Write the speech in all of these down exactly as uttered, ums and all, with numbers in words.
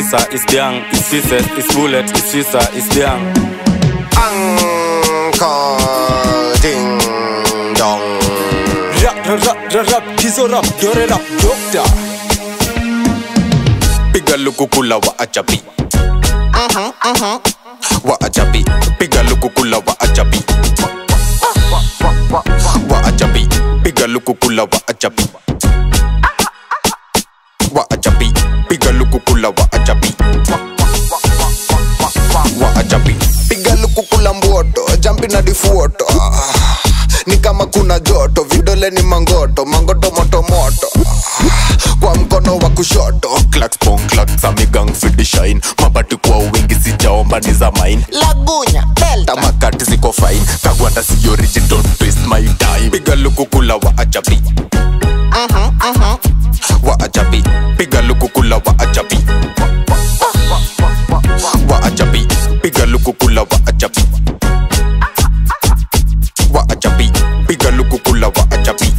Sisa, is Diang, is Sisa, is Bullet, is Sisa, is Diang. Uncle Ding Dong. Rap, rap, rap, rap, kizo rap, dore rap, doctor. Piga lukukula wa ajabi. Uh-huh, uh-huh. Wa ajabi. Piga lukukula wa ajabi. Wa ajabi. Piga lukukula wa ajabi. Wa ajabi. Piga lukukula wa ajabi. Wa ajabi. Piga lukukula mboto, jampi na difuoto. Ni kama kuna joto, vidole ni mangoto, mangoto moto moto. Kwa mkono wa kushoto, clacks pong clacks amigang fidi shine. Mabati kwa wingi sijaomba ni za mine. Lagunya, Delta, tamakati ziko fine. Kagwanda si origin, don't waste my time. Piga lukukula wa ajabi. Uh-huh, uh-huh. Wa ajabi. Piga lukukula wa ajabi. Wa ajabi. Piga lukukula wa ajabi. Wa ajabi. Piga lukukula wa ajabi.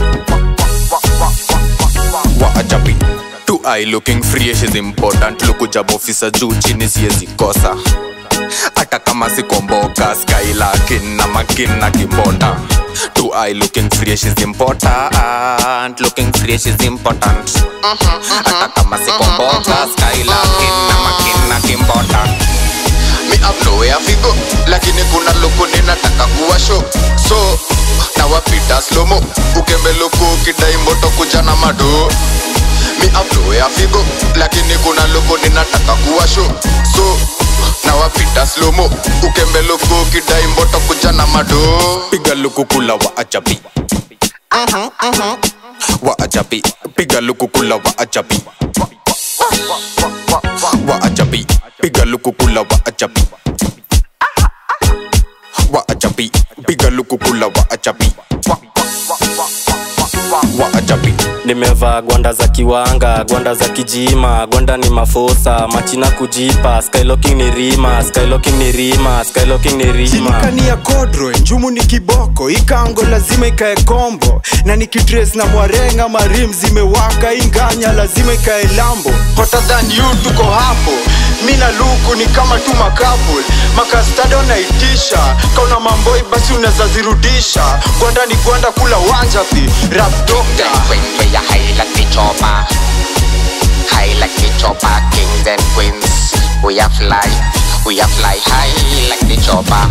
Wa ajabi. Two eye looking fresh is important. Luku jab officer juu chini siezi kosa. Ata kama sikomboka sky lakin na makin na kimbonda. Two eye looking fresh is important. Looking fresh is important. Ata kama sikomboka sky lakin na makin na kimbonda. Me have nowhere to go, lakini kuna loko ninataka kuwa show. So na wapita slow mo, ukembe loko kidai moto kuja na mado. Me have nowhere to go, lakini kuna loko ninataka kuwa show. So na wapita slow mo, ukembe loko kidai moto kuja na mado. Piga lukukula wa ajabi. Uh-huh, uh-huh. Wa ajabi. Piga lukukula wa ajabi. Wa ajabi. Piga lukukula wa ajabi. Wa ajabi. Piga lukukula wa ajabi. Wa ajabi. Nimevaa gwanda za kiwanga, gwanda za kijima, gwanda ni mafosa, machina kujipa, skylocking ni rima, skylocking ni rima, skylocking ni rima. Chilikani ya kodro, njumu ni kiboko, ikango lazima ikae kombo. Na nikitrace na mwarenga marim zimewaka, inganya lazima ikae lambo. Hotter than you tuko hapo, mina luku ni kama tu makabul. Makastado naitisha, kauna mamboi basi unaweza zirudisha. Gwanda ni gwanda kula wanjapi, rap doctor. We are high like the chopper, high like the chopper, kings and queens. We are fly, we are fly high like the chopper.